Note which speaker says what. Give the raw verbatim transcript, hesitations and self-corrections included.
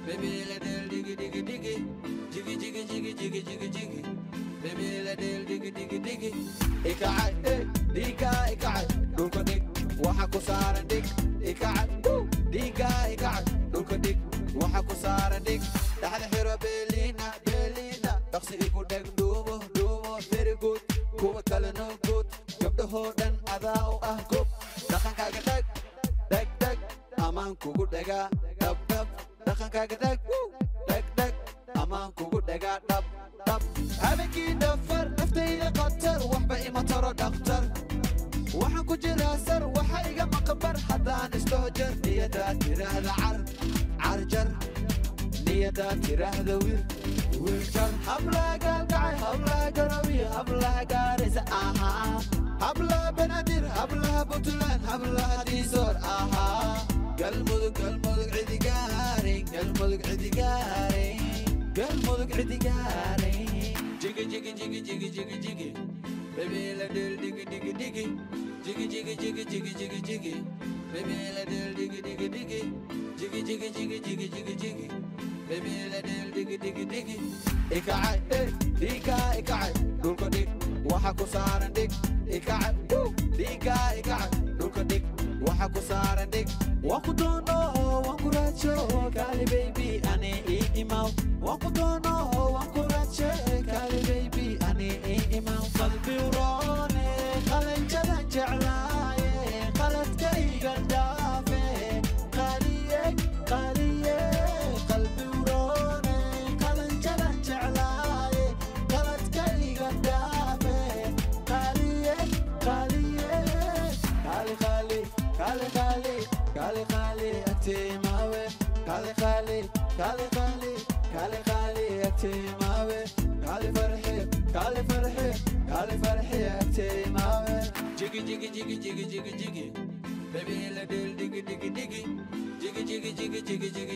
Speaker 1: baby la del digi digi digi jiggy jiggy jiggy jiggy jiggy jiggy baby la del digi digi digi ikacay eh diga ikacay dhulka dhig waxa ku saaran dhig ikacay diga ikacay dhulka dhig waxa ku saaran dhig dhaxda xiro beelina beelina dhaqsi igu dheg dhuumo dhuumo very good kuwa kale no good gabdhahoo dhan adaa u ah gob dhaqankaaga dheg dheg dheg amaan kugu dhagaa dhab dhab dhaqankaaga dheg dheg dheg amaan kugu dhagaa dhab dhab habeenkii dhafar naftayda qatar waxba ima taro dhakhtar waxaan ku jiraa sar waxa iga maqbar haddaan istoojar niyadaa tiraahda car carjar niyadaa tiraahda wir wirjar hablaha gaalgacay hablaha garawiya hablaha gaaraysa ahaa hablaha banaadir hablaha puntland hablaha diisoor ahaa galmudug galmudug cidigaarin galmudug cidigaarin galmudug cidigaarin jigi jigi jigi jigi jigi jigi baby la del digi digi digi jigi jigi jigi jigi jigi jigi baby la del digi digi digi jigi jigi jigi jigi jigi jigi baby la del digi digi digi ikacay eh diga ikacay dhulka dhig waxa ku saaran dhig ikacay diga ikacay dhulka dhig waxa ku saaran dhig waan ku doono waan ku raajo kali baby ani ii imaw waan ku doono waan ku raajo kali baby ani ii imaw qalbi uroone qalanjadan jeclaaye qaladkayga dhaafe qaliye qaliye qalbi uroone qalanjadan jeclaaye qaladkayga dhaafe qaliye qaliye qali qali qali qali qali qali atimawe qali qali qali qali qali qali atimawe qali farhi qali farhi qali farhi atimawe jigi jigi jigi jigi jigi jigi baby la del digi digi digi jigi jigi jigi jigi jigi